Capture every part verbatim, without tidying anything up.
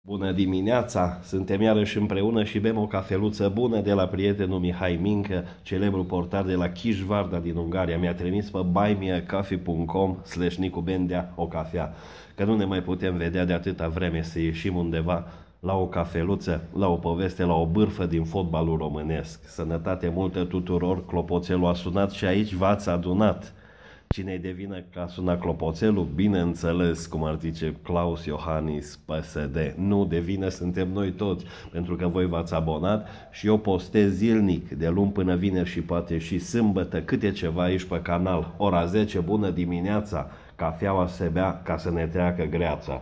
Bună dimineața! Suntem iarăși împreună și bem o cafeluță bună de la prietenul Mihai Mincă, celebru portar de la Chișvarda din Ungaria. Mi-a trimis pe buymeacoffee punct com slash Nicu Bendea o cafea, că nu ne mai putem vedea de atâta vreme să ieșim undeva la o cafeluță, la o poveste, la o bârfă din fotbalul românesc. Sănătate multă tuturor, clopoțelul a sunat și aici v-ați adunat. Cine-i de vină că a sunat clopoțelul? Bineînțeles, cum ar zice Claus Iohannis, P S D. Nu, de vină suntem noi toți, pentru că voi v-ați abonat și eu postez zilnic, de luni până vineri și poate și sâmbătă, câte ceva aici pe canal. Ora zece, bună dimineața, cafeaua se bea ca să ne treacă greața.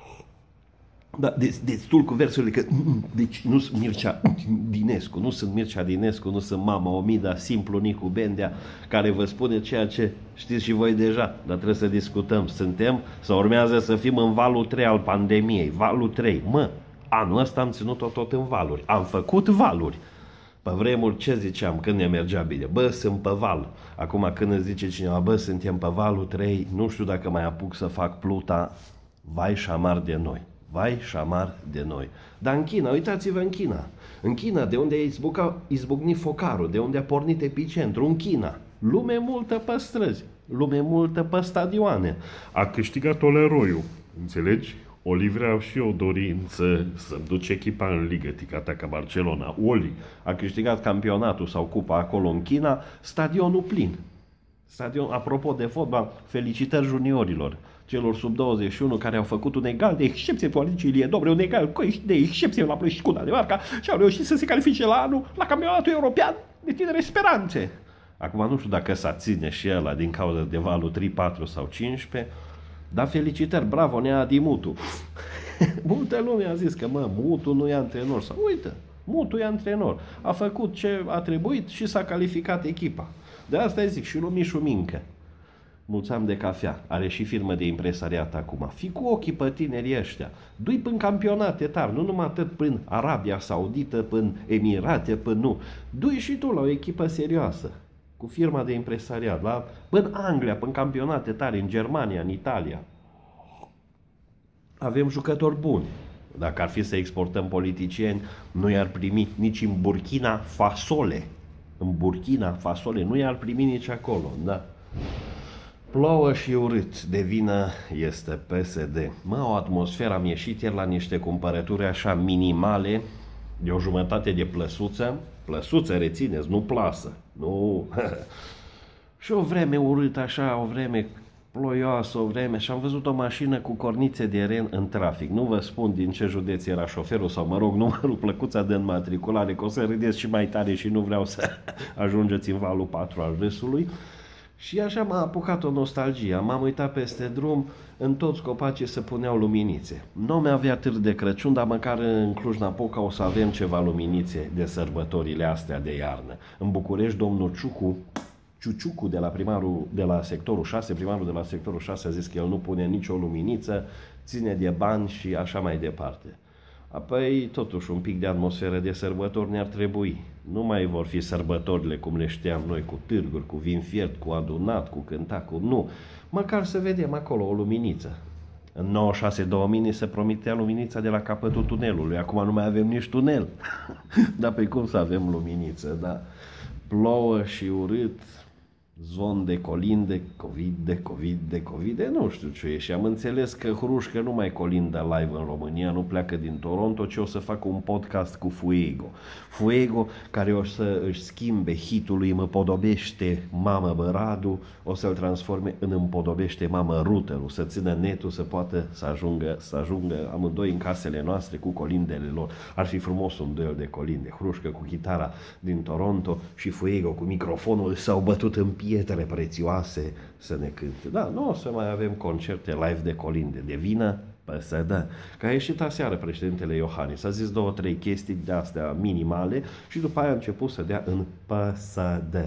Da, destul cu versurile că deci nu sunt Mircea Dinescu, nu sunt Mircea Dinescu, nu sunt Mama Omida, simplu Nicu Bendea, care vă spune ceea ce știți și voi deja, dar trebuie să discutăm. Suntem sau urmează să fim în valul trei al pandemiei, valul trei. Mă, anul ăsta am ținut-o tot în valuri, am făcut valuri. Pe vremuri ce ziceam când ne mergea bine? Bă, sunt pe val. Acum când îți zice cineva, bă, suntem pe valul trei, nu știu dacă mai apuc să fac pluta, vai și amar de noi. Vai și amar de noi. Dar în China, uitați-vă în China. În China, de unde a izbuca, izbucnit focarul, de unde a pornit epicentru, în China. Lume multă pe străzi, lume multă pe stadioane. A câștigat Oleroiu, înțelegi? Oli vreau și eu dorință să-mi duce echipa în ligă, ticata ca Barcelona. Oli a câștigat campionatul sau cupa acolo în China, stadionul plin. Stadion, apropo de fotbal, felicitări juniorilor, celor sub douăzeci și unu care au făcut un egal de excepție cu Alice Ilie Dobre, un egal de excepție la Plăști cu Danemarca și au reușit să se califice la anul la campionatul european de tinere speranțe. Acum nu știu dacă s-a ține și ăla din cauza de valul trei, patru sau cincisprezece, dar felicitări, bravo, Nea Adi Mutu. Multă lume a zis că mă, Mutu nu e antrenor, sau uite, Mutu e antrenor, a făcut ce a trebuit și s-a calificat echipa. De asta îi zic și lui Mișu Mincă. Mulțam de cafea, are și firmă de impresariat acum. Fii cu ochii pe tinerii ăștia. Du-i până campionate tari, nu numai atât până Arabia Saudită, până Emirate, până nu. Du-i și tu la o echipă serioasă, cu firma de impresariat, la până Anglia, până campionate tari, în Germania, în Italia. Avem jucători buni. Dacă ar fi să exportăm politicieni, nu i-ar primi nici în Burkina Fasole. În Burkina Fasole nu i-ar primi nici acolo, da? Plouă și urât, de vină este P S D. Mă, o atmosferă, am ieșit ieri la niște cumpărături așa minimale, de o jumătate de plăsuță. Plăsuță, rețineți, nu plasă. Nu. Și o vreme urâtă așa, o vreme ploioasă, o vreme, și am văzut o mașină cu cornițe de ren în trafic. Nu vă spun din ce județ era șoferul sau, mă rog, numărul, plăcuța de înmatriculare, că o să râdeți și mai tare și nu vreau să ajungeți în valul patru al râsului. Și așa m-a apucat o nostalgie. M-am uitat peste drum, în toți copacii se puneau luminițe. Nu mi-avea târg de Crăciun, dar măcar în Cluj-Napoca o să avem ceva luminițe de sărbătorile astea de iarnă. În București, domnul Ciucu, Ciuciucu de la, primarul, de la sectorul șase, primarul de la sectorul șase a zis că el nu pune nicio luminiță, ține de bani și așa mai departe. Apoi, totuși, un pic de atmosferă de sărbători ne-ar trebui. Nu mai vor fi sărbătorile cum le știam noi, cu târguri, cu vin fiert, cu adunat, cu cântat, cu... Nu. Măcar să vedem acolo o luminiță. În nouăzeci și șase două mii se promitea luminița de la capătul tunelului. Acum nu mai avem nici tunel. Dar pe cum să avem luminiță, da? Plouă și urât, zvon de colinde, COVID, de COVID, de COVID, de nu știu ce e. Și am înțeles că Hrușcă nu mai colindă live în România, nu pleacă din Toronto, ci o să facă un podcast cu Fuego. Fuego, care o să își schimbe hitul lui Împodobește Mamă Băradu, o să-l transforme în Împodobește Mamă Ruteru, să țină netul, să poată să ajungă, să ajungă amândoi în casele noastre cu colindele lor. Ar fi frumos un duel de colinde. Hrușcă cu chitara din Toronto și Fuego cu microfonul său bătut în pietre prețioase să ne cânte. Da, nu o să mai avem concerte live de colinde. De vină P S D. Că a ieșit aseară președintele Iohannis. A zis două, trei chestii de astea minimale și după aia a început să dea în P S D.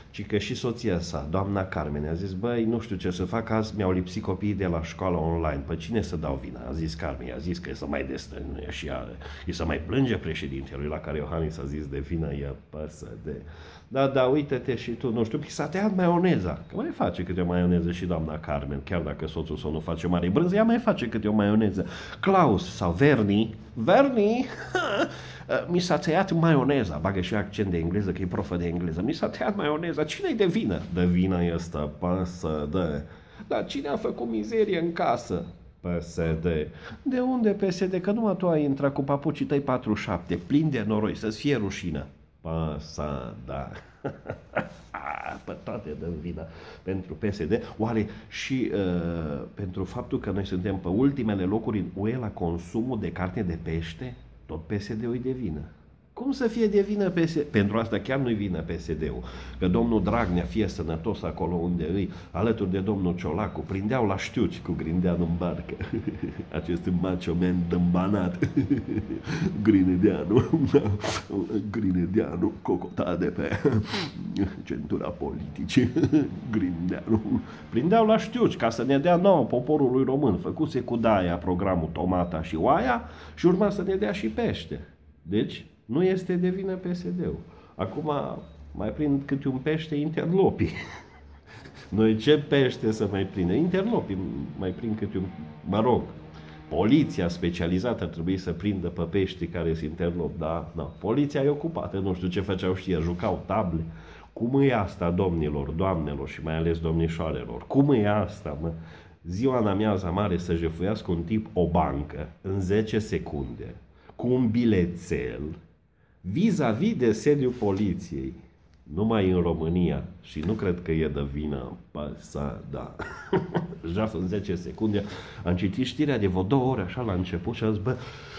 ci că și soția sa, doamna Carmen, a zis, băi, nu știu ce să fac, azi mi-au lipsit copiii de la școala online. Pe cine să dau vina? A zis Carmen, a zis că e să mai destănuie și ea, e să mai plânge președintelui, la care Iohannis a zis de vină, e păsă de... Da, da, uite-te și tu, nu știu, s-a tăiat maioneza, că mai face câte o maioneză și doamna Carmen, chiar dacă soțul său nu face mare brânză, ea mai face câte o maioneză. Klaus sau Verni, Verni, mi s-a tăiat maioneza, bagă și accent de engleză, că e profă de engleză, mi s-a tăiat maioneza, cine-i de vină? De vină este păsă de... Dar cine a făcut mizerie în casă? P S D. De unde P S D? Că numai tu ai intrat cu papucii tăi patruzeci și șapte, plin de noroi, să-ți fie rușină. Păsă, da. Pe toate dăm vina pentru P S D. Oare și uh, pentru faptul că noi suntem pe ultimele locuri în U E la consumul de carne de pește? Tot P S D-ul e de vină. Cum să fie de vină P S D? Pentru asta chiar nu-i vină P S D-ul. Că domnul Dragnea, fie sănătos acolo unde îi, alături de domnul Ciolacu, prindeau la știuci cu Grindeanu în barcă. Acest macho man dâmbanat. Grinedeanu. Grinedeanu, cocotat de pe centura politicii. Grindeanu. Prindeau la știuci ca să ne dea nouă poporului român. Făcuse cu daia programul Tomata și Oaia și urma să ne dea și pește. Deci, nu este de vină P S D-ul. Acum mai prind câte un pește interlopii. Noi ce pește să mai prindă? Interlopii mai prind câte un... Mă rog, poliția specializată ar trebui să prindă pe pești care sunt interlopi, da? No. Poliția e ocupată, nu știu ce făceau știe, jucau table. Cum e asta, domnilor, doamnelor și mai ales domnișoarelor? Cum e asta, mă? Ziua în amiaza mare să jefuiască un tip o bancă în zece secunde cu un bilețel vis-a-vis de sediul poliției, numai în România, și nu cred că e de vină, păsa, da, jaf în zece secunde, am citit știrea de vreo două ore așa la început și am zis, bă,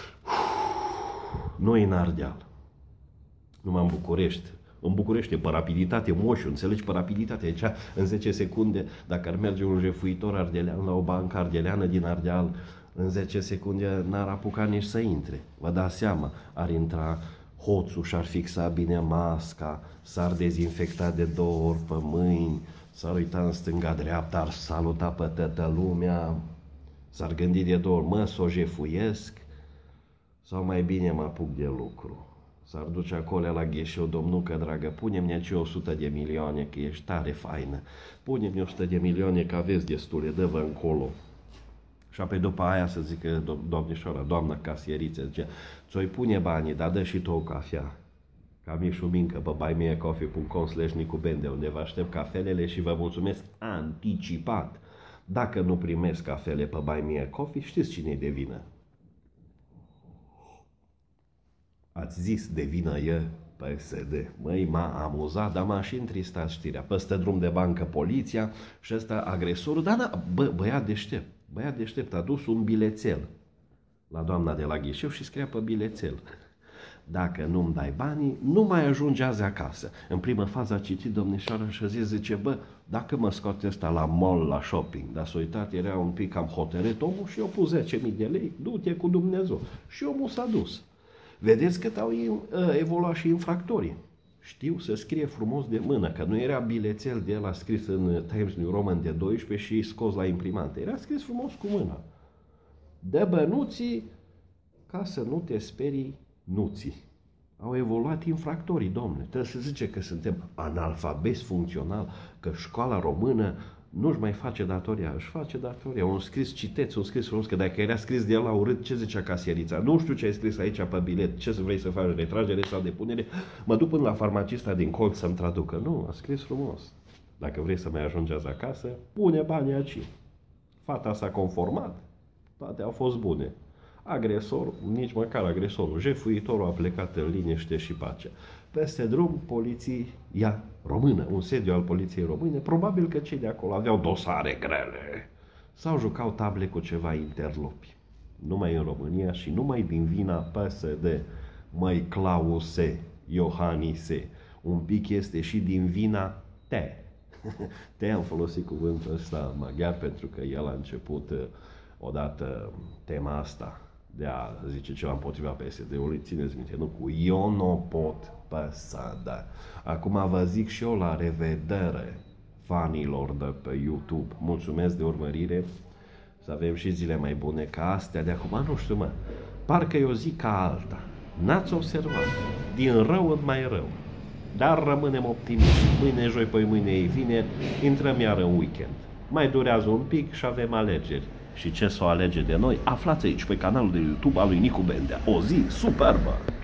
noi în Ardeal, numai în București, în București, pe rapiditate, moșu, înțelegi, pe rapiditate, deci în zece secunde, dacă ar merge un jefuitor ardelean la o bancă ardeleană din Ardeal, în zece secunde n-ar apuca nici să intre. Vă dați seama, ar intra hoțul și-ar fixa bine masca, s-ar dezinfecta de două ori pe mâini, s-ar uita în stânga-dreapta, ar saluta pe toată lumea, s-ar gândi de două ori, mă, s-o jefuiesc sau mai bine mă apuc de lucru. S-ar duce acolo la gheșeu, domnucă dragă, pune-mi aici o sută de milioane, că ești tare faină, pune-mi o sută de milioane, că aveți destule, dă-vă încolo. Și apoi după aia să zică do domnișoara, doamna casieriță, zice, ți-o-i pune banii, dar dă și tu o cafea. Ca Mișu Mincă pe buy me a coffee punct com slash Nicu Bende, unde vă aștept cafelele și vă mulțumesc anticipat. Dacă nu primesc cafele pe Buy Me a Coffee, știți cine e de vină? Ați zis de vină e P S D. Măi, m-a amuzat, dar m-a și întristat știrea. Păstă drum de bancă poliția și ăsta agresorul, dar da, bă, băiat deștept. Băiat deștept a dus un bilețel la doamna de la ghișeu și scria pe bilețel: dacă nu-mi dai banii, nu mai ajungi azi acasă. În primă fază a citit domnișoara și a zis, zice, bă, dacă mă scoate ăsta la mall, la shopping, dar s-a uitat, era un pic cam hotărât omul și i-a pus zece mii de lei, du-te cu Dumnezeu. Și omul s-a dus. Vedeți cât au evoluat și infractorii. Știu să scrie frumos de mână, că nu era bilețel de el scris în Times New Roman de doisprezece și scos la imprimantă. Era scris frumos cu mâna. Dă bănuții ca să nu te sperii nuții. Au evoluat infractorii, domnule. Trebuie să zice că suntem analfabeti funcțional, că școala română nu-și mai face datoria, își face datoria. Un scris, citeți, un scris frumos, că dacă era scris de el la urât, ce zicea casierița? Nu știu ce ai scris aici pe bilet, ce vrei să faci, retragere sau depunere? Mă duc până la farmacista din colț să-mi traducă. Nu, a scris frumos. Dacă vrei să mai ajungeți acasă, pune banii aici. Fata s-a conformat, toate au fost bune. Agresorul, nici măcar agresorul, jefuitorul a plecat în liniște și pace. Peste drum, poliția română, un sediu al poliției române, probabil că cei de acolo aveau dosare grele sau jucau table cu ceva interlopi. Numai în România și numai din vina P S D, măi Clause, Iohannise, un pic este și din vina te. Te am folosit cuvântul ăsta maghiar pentru că el a început odată tema asta de a zice ceva împotriva P S D-ului, țineți minte, nu cu eu nu pot păsada. Acum vă zic și eu la revedere fanilor de pe YouTube. Mulțumesc de urmărire, să avem și zile mai bune ca astea de acum, nu știu mă, parcă e o zi ca alta. N-ați observat? Din rău în mai rău. Dar rămânem optimiști. Mâine, joi, păi mâine e vineri, intrăm iar în weekend. Mai durează un pic și avem alegeri. Și ce s-o alege de noi, aflați aici pe canalul de YouTube al lui Nicu Bendea. O zi superbă!